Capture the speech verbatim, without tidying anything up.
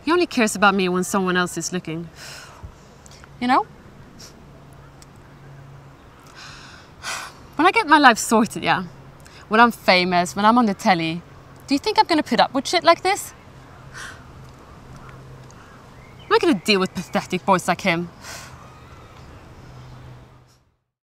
He only cares about me when someone else is looking. You know? When I get my life sorted, yeah, when I'm famous, when I'm on the telly, do you think I'm gonna put up with shit like this? Am I gonna deal with pathetic boys like him?